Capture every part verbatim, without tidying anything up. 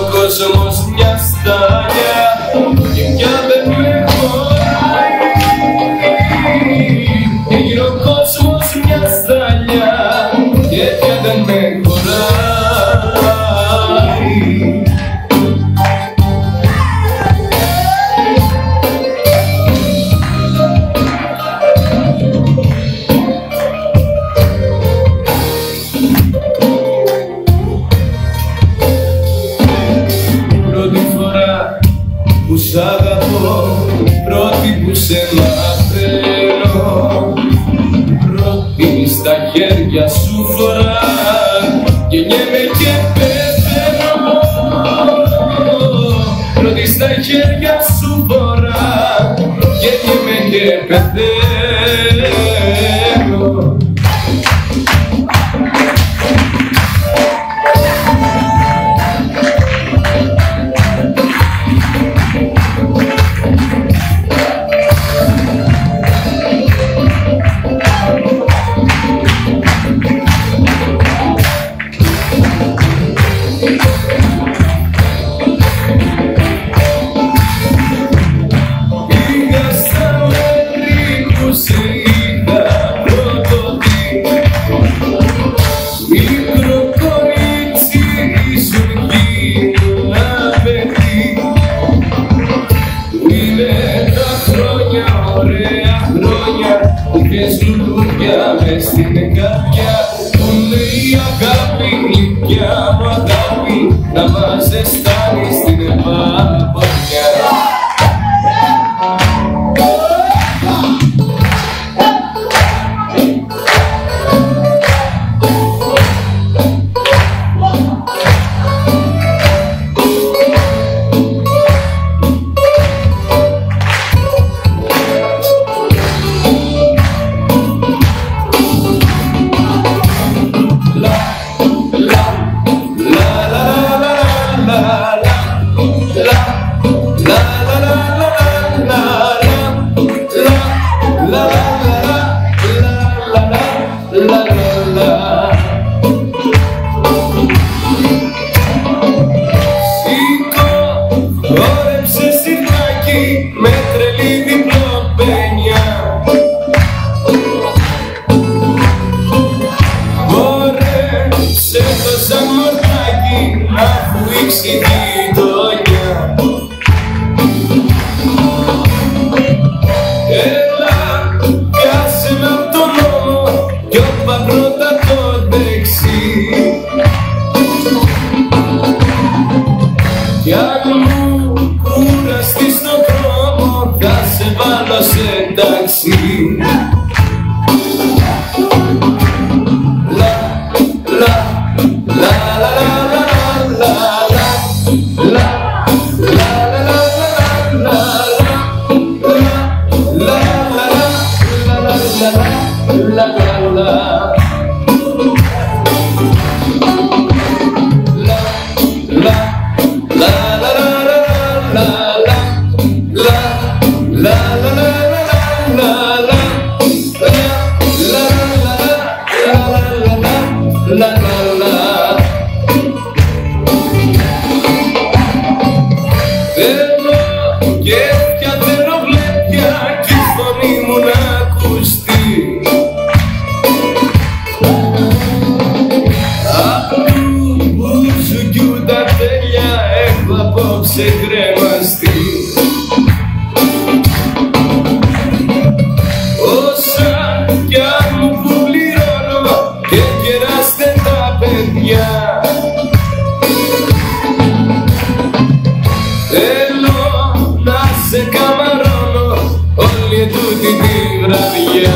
κόσμος μια στάλια και πια δεν με χωράει. Έγινε ο κόσμος μια στάλια και πια δεν με χωράει. Που σ' αγαπώ, πρώτη που σε μαθαίνω, πρώτη στα χέρια σου φορά, γεννιέμαι και πεθαίνω. Πρώτη στα χέρια σου φορά, γεννιέμαι και πεθαίνω. Είχες λουλούδια μες στην καρδιά, που λέει αγάπη, γλυκιά μου αγάπη, να μας ζεστάνει στην επαπονιά. Με τρελή διπλοπένια, χόρεψε το σαν μορτάκι, αφού ήξει γειτονιά. Έλα, πιάσε με απ' τον νόμο κι όπα πρώτα το δεξί. Κι αν μου κουραστείς στον δρόμο, θα σε βάλω σε ταξί. Λα, λα, λα, λα, λα, λα, λα, λα, λα, λα, λα, λα. Θέλω γέφια, θέλω βλέπια κι η φωνή μου να ακουστεί. Απ' του μπουζουκιού τα τέλεια έχω απόψε κρεμαστεί. Όσα κι αν μου που πληρώνω και κεράστε τα παιδιά, θέλω να σε καμαρώνω όλη τούτη τη βραδιά.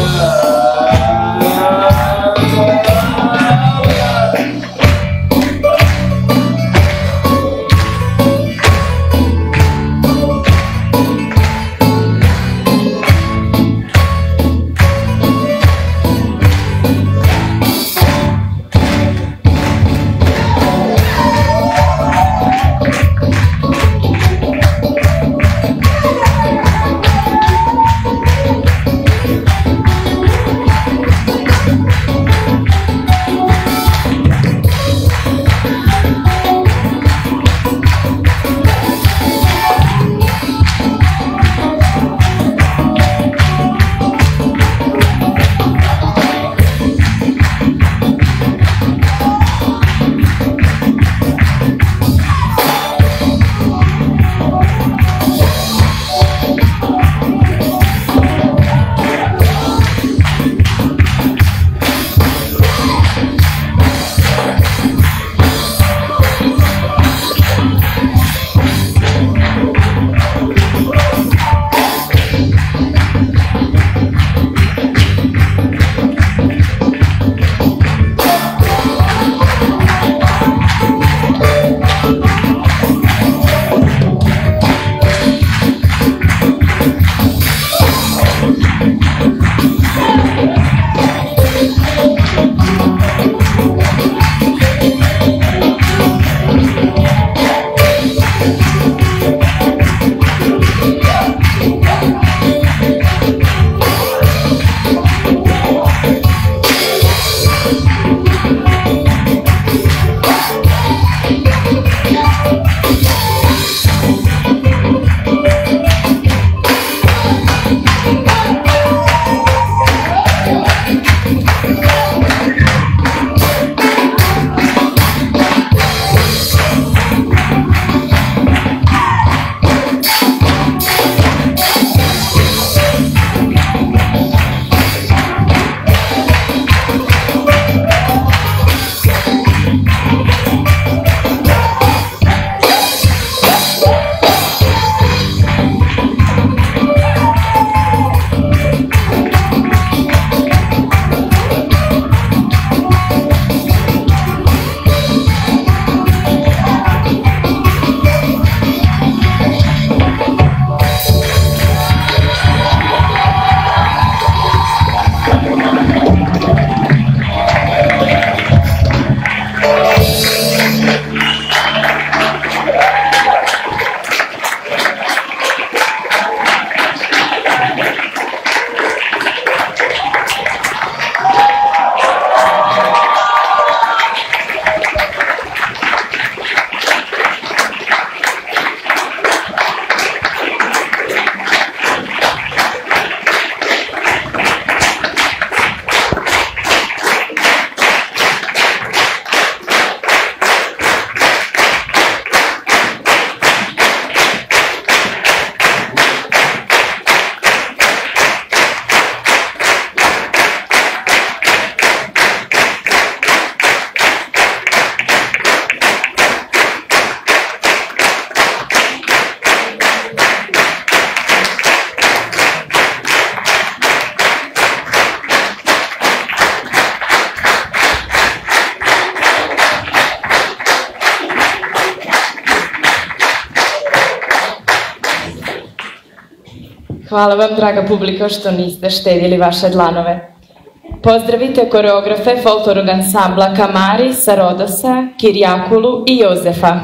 Hvala vam, draga publika, što niste štedili vaše dlanove. Pozdravite koreografe folklornog ansambla Kamari sa Rodosa, Kirjakulu i Jozefa.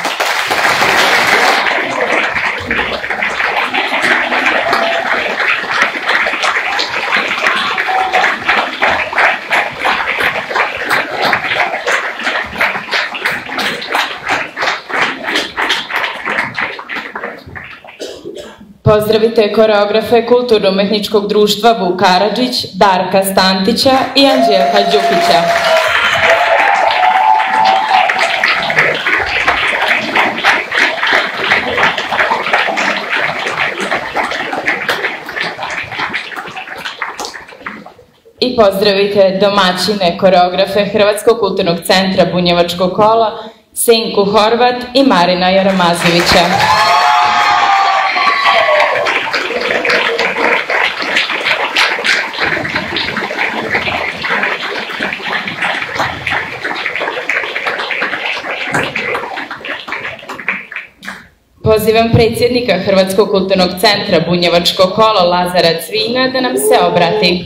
Pozdravite koreografe Kulturno-umetničkog društva Vuk Karadžić, Darka Stantića i Anđelka Đukića. I pozdravite domaćine koreografe Hrvatskog kulturnog centra Bunjevačko kolo, Sinku Horvat i Marina Jaramazovića. Pozivam predsjednika Hrvatskog kulturnog centra Bunjevačko kolo Lazara Cvina da nam se obrati.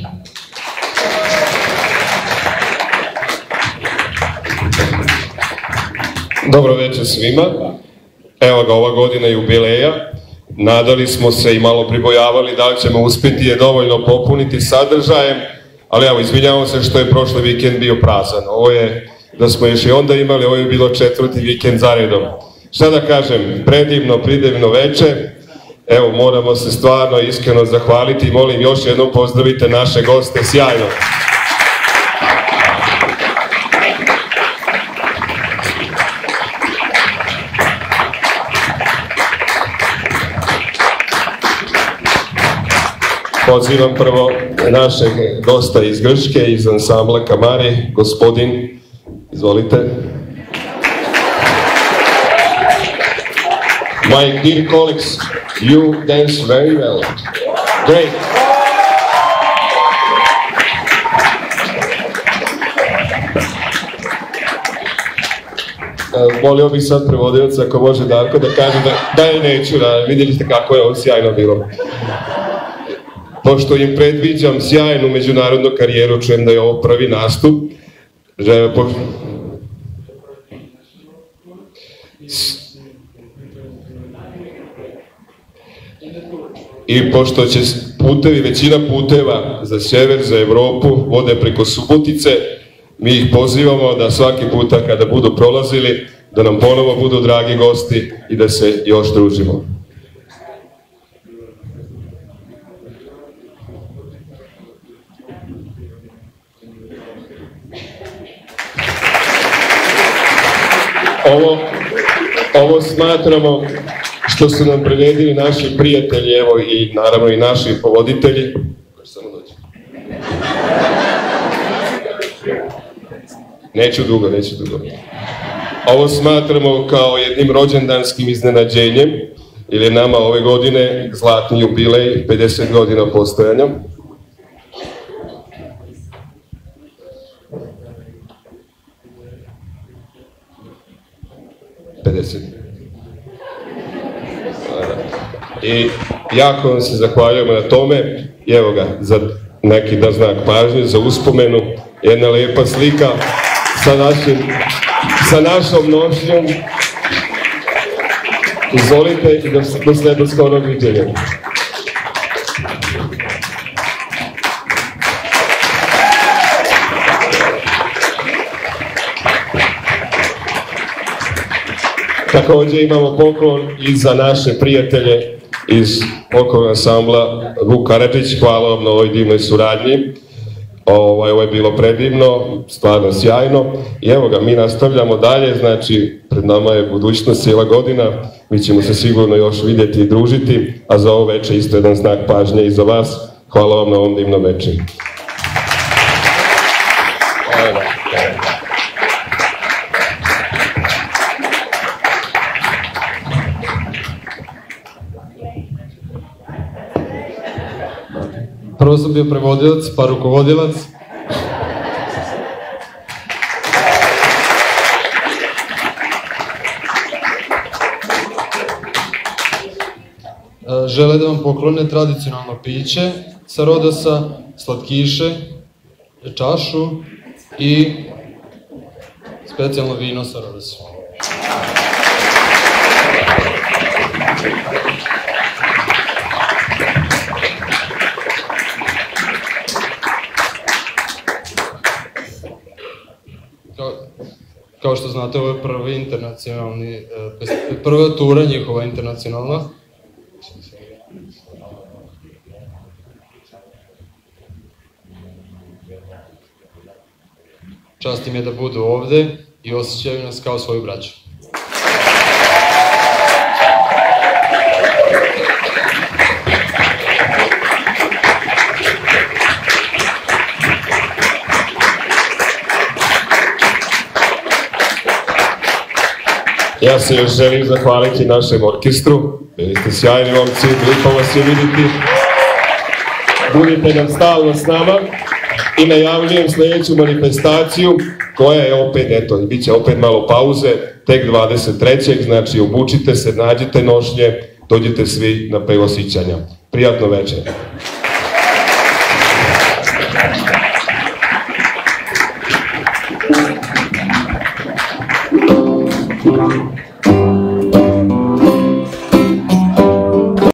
Dobro večer svima. Evo ga, ova godina jubileja. Nadali smo se i malo pribojavali da li ćemo uspjeti je dovoljno popuniti sadržajem, ali evo, izvinjavam se što je prošli vikend bio prazan. Ovo je, da smo još i onda imali, ovo je bilo četvrti vikend zaredom. Šta da kažem, predivno, pridevno večer. Evo, moramo se stvarno iskreno zahvaliti i molim još jednom pozdravite naše goste, sjajno. Pozivam prvo našeg gosta iz Grčke, iz ansambla Kamari, gospodin, izvolite. My dear colleagues, you dance very well. Great. Molio bih sad prevodioca, ako može Darko, da kaže da, da je neću, da vidjeli ste kako je ovo sjajno bilo. Pošto im predviđam sjajnu međunarodnu karijeru, čujem da je ovo prvi nastup. Že, po... I pošto će putevi, većina puteva za sjever, za Evropu, vode preko Subotice, mi ih pozivamo da svaki puta kada budu prolazili, da nam ponovo budu dragi gosti i da se još družimo. Ovo, ovo smatramo što su nam priredili naši prijatelji, evo i naravno i naši povoditelji. Neću dugo, neću dugo. Ovo smatramo kao jednim rođendanskim iznenađenjem, jer je nama ove godine zlatni jubilej, pedeset godina postojanja. pedeset. I jako vam se zahvaljujemo na tome. I evo ga, za neki da znak pažnje, za uspomenu, jedna lijepa slika sa, našim, sa našom nošnjom. Izvolite i do, do sljedećeg skorog viđenja. Također imamo poklon i za naše prijatelje iz folklornog ansambla Vuk Karadžić. Hvala vam na ovoj divnoj suradnji. Ovo, ovo je bilo predivno, stvarno sjajno. I evo ga, mi nastavljamo dalje, znači pred nama je budućnost cijela godina. Mi ćemo se sigurno još vidjeti i družiti, a za ovo večer isto jedan znak pažnje i za vas. Hvala vam na ovom divnom večeru. Prvo sam bio prevodilac, pa rukovodilac. žele da vam poklone tradicionalno piće sa Rodosa, slatkiše, čašu i specijalno vino sa Rodosa. Kao što znate, ovo je prvi internacionalni, prva tura njihova internacionalna. Čast im je da budu ovde i osjećaju nas kao svoju braću. Ja se još želim zahvaliti našem orkestru, bili ste sjajni momci, lijepo vas je vidjeti. Budite nam stalno s nama i najavljujem sljedeću manifestaciju koja je opet, eto, bit će opet malo pauze, tek dvadeset trećeg znači obučite se, nađite nošnje, dođite svi na pivo sićanja. Prijatno večer.